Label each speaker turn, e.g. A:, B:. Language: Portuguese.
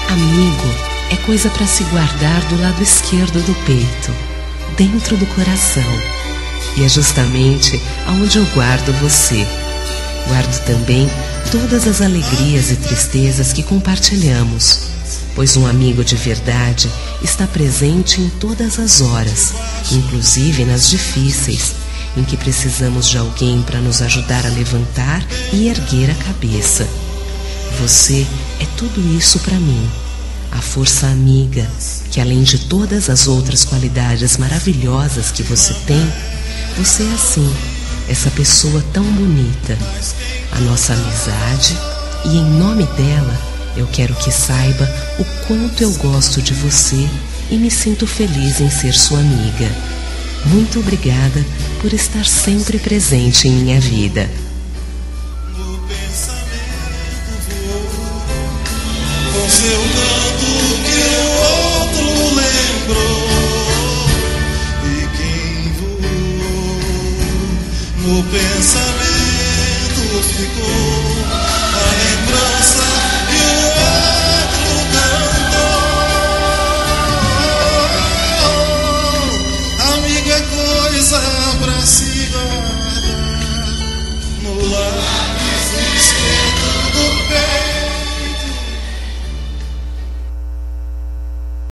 A: Amigo é coisa para se guardar do lado esquerdo do peito, dentro do coração. E é justamente aonde eu guardo você. Guardo também todas as alegrias e tristezas que compartilhamos, pois um amigo de verdade está presente em todas as horas, inclusive nas difíceis, em que precisamos de alguém para nos ajudar a levantar e erguer a cabeça. Você é tudo isso para mim, a força amiga, que além de todas as outras qualidades maravilhosas que você tem, você é assim, essa pessoa tão bonita. A nossa amizade, e em nome dela, eu quero que saiba o quanto eu gosto de você e me sinto feliz em ser sua amiga. Muito obrigada por estar sempre presente em minha vida.
B: Com seu canto que o outro lembrou, e quem voou no pensamento ficou a lembrança e o outro cantou. Amiga é coisa pra se guardar